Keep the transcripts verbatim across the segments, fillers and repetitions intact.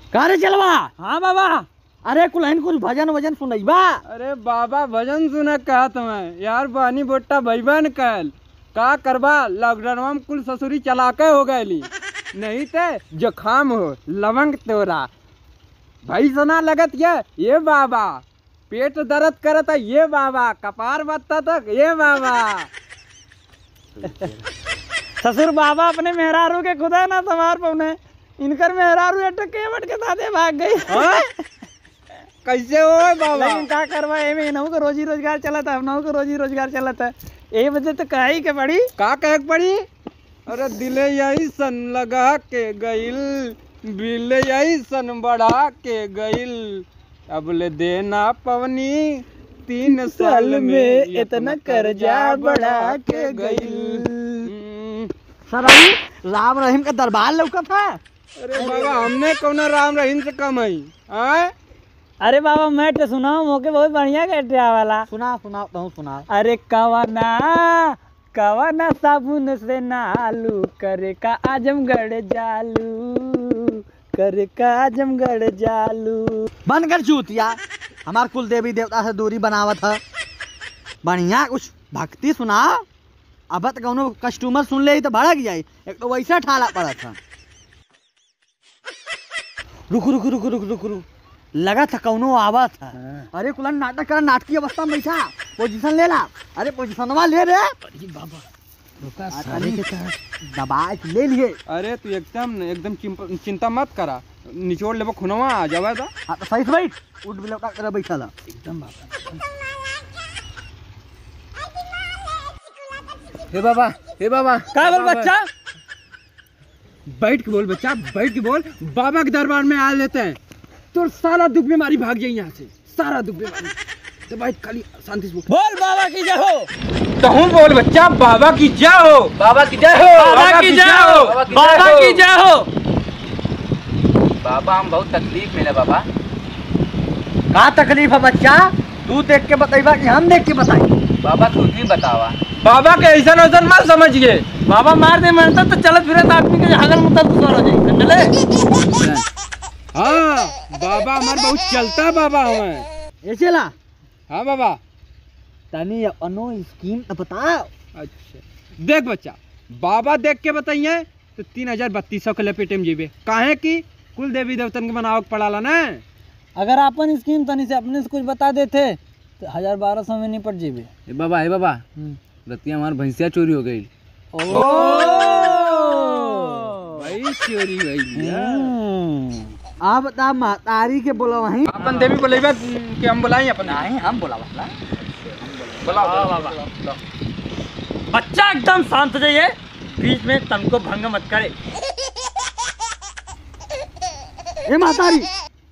कारे चलवा। हाँ बाबा। अरे कुलहन कुछ भजन वजन सुनैबा। अरे बाबा भजन सुना कहा तुम्हें यार बानी बोटा भैबन कल का करबा लॉकडाउन में कुल ससुरी चला के हो गई नहीं ते जखाम हो लवंग तोरा भाई सुना लगत ये ये बाबा पेट दर्द करता ये बाबा कपार बत्ता तक ये बाबा। ससुर बाबा अपने मेहरारू के खुदा ना संवार पौने इनकर मेहरारू अटक के बट के दादे भाग गई। कैसे हो बाबा? लेकिन का करवा एमे इनहू को रोजी रोजगार चला था हमनहू को रोजी रोजगार चला था यही वजह तो कही के पड़ी का कह पड़ी। अरे दिले यही सन लगा के गइल बिल यही सन बढ़ा के गइल अब ले देना पवनी तीन साल में इतना कर्जा बढ़ा के गइल। सर राम रहीम का दरबार लौका था। अरे बाबा हमने कौन राम रहीम से कम है। अरे बाबा मैं तो सुनाऊं मौके बहुत बढ़िया कटिया वाला सुना सुना तो सुना। अरे कवना कवना साबुन से नालू करे का आजमगढ़ जालू करे का आजमगढ़ जालू। बन कर चूतिया हमार कुल देवी देवता से दूरी बनावत है बढ़िया कुछ भक्ति सुना। अब तक कौनो कस्टमर सुन ले तो भड़क जाये एक तो वैसा ठाला पड़ा था। रुक रुक रुक रुक रुक रुक लगा था कौनो आवा था। अरे कुलन नाटक कर नाटकीय अवस्था में बैठा पोजीशन ले ला। अरे पोजीशनवा ले रे बाबा रुका साले के दबा ले लिए। अरे तू एकदम एकदम चिंता मत करा निचोड़ लेबो खुनवा आ जावे तो। हां तो सही से बैठ उठ बिलौटा कर बैठा ला एकदम बाबा। हे बाबा हे बाबा का बोल बच्चा बैठ के बोल बच्चा बैठ के बोल बाबा के दरबार में आ लेते हैं तो सारा दुख बीमारी भाग जाए यहाँ से सारा दुख बीमारी। तो भाई खाली शांति से बोल बाबा की जय हो। तो हूँ बोल बच्चा बाबा की जय हो बाबा की जय हो बाबा की जय हो बाबा की जय हो। बाबा हम बहुत तकलीफ में है बाबा। का तकलीफ है बच्चा तू देख के बताइबा कि हम देख के बताई। बाबा तू ही बतावा। बाबा के ऐसा वैसा मत समझिए बाबा मार दे मनता तो चलत फिरत आदमी के हगल मुतल तो हो जाए चले। हाँ बाबा हमारे बहुत चलता बाबा हमें ये चला। हाँ बाबा तनी अनो स्कीम तो बताओ। अच्छा देख बच्चा बाबा देख के बताइए तो तीन हजार बत्तीस सौ के लपेटे में जीवे काहे की कुल देवी देवतन के बनावक पड़ाला ना। अगर अपन स्कीम तनी से अपने से कुछ बता देते तो हजार बारह सौ में निपट जीवे। ए बाबा ए बाबा रतिया हमार भैंसिया चोरी हो गई। ओ भाई चोरी गई। आप बता मातारी के बोला वहीं अपन देवी बोलेबा कि हम बुलाई अपन नहीं हम बोला बोला बुलाओ बाबा। बच्चा एकदम शांत हो जाइए बीच में तनको भंग मत करे। ए मातारी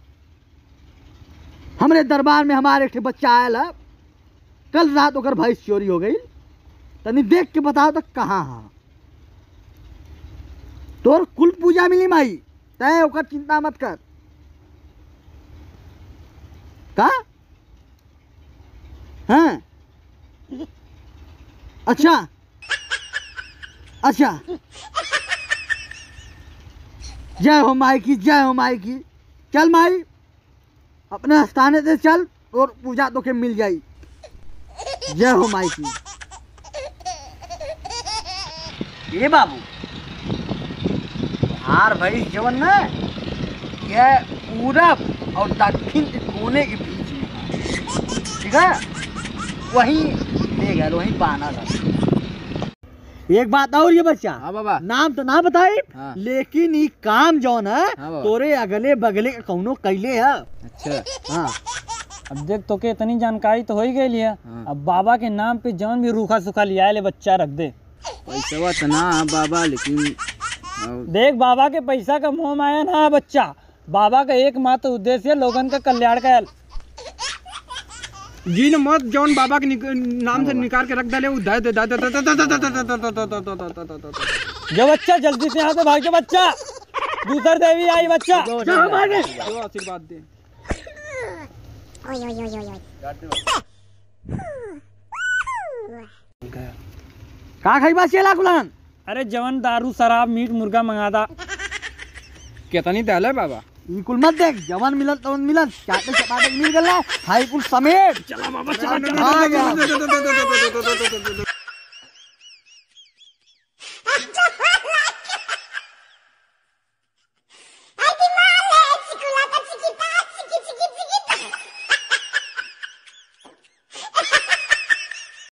हमरे दरबार में हमारे एक बच्चा आया है कल रात ओकर भैंस चोरी हो गई तनी देख के बताओ तो कहाँ है। तोर कुल पूजा मिली माई तय ओकर चिंता मत कर। का हाँ अच्छा अच्छा जय हो माई की जय हो माई की। चल माई अपने स्थाने से चल और पूजा तो के मिल जाई। जय हो माई की। ये बाबू हार भाई जवन ना यह पूरब और दक्षिण के कोने के बीच में ठीक है वहीं ले गए वहीं बाना था। एक बात और ये बच्चा हाँ बाबा नाम तो ना बताई हाँ। लेकिन ये काम जौन है हाँ तोरे अगले बगले का कौनो कैले है। अच्छा हाँ अब देख तो के इतनी जानकारी तो हो ही गई है। हाँ। अब बाबा के नाम पे जौन भी रूखा सूखा लिया ले बच्चा रख दे। पैसा तो ना बाबा लेकिन देख बाबा के पैसा का मोह माया ना है बच्चा। बाबा का एकमात्र उद्देश्य है लोगन का कल्याण का। जी न मत जौन बाबा के नाम से निकाल के रख डाले वो दे दे दे दे जो बच्चा जल्दी से यहाँ से भाग जा बच्चा दूसर देवी आई बच्चा आशीर्वाद दे। का खाई बात चला कुलान। अरे जवन दारू शराब मीट मुर्गा मंगादा। कितनी दाल है बाबा? ई कुल मत देख, जवन मिलत तवन मिलत, चाटे चपाटे मिल गला, हाई कुल समेट। चला बाबा चला चला। आ गया।